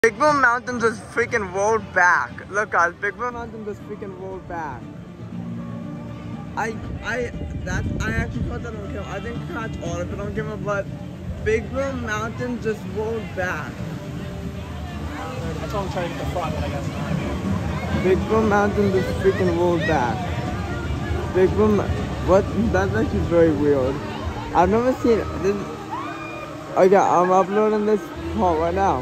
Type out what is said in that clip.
Big Blue Mountain just freaking rolled back. Look guys, Big Blue Mountain just freaking rolled back. I actually caught that on camera. I didn't catch all of it on camera, but Big Blue Mountain just rolled back. That's why I'm trying to get the front, but I guess not. Big Blue Mountain just freaking rolled back. Big Blue, what? That's actually very weird. I've never seen this. Okay, I'm uploading this part right now.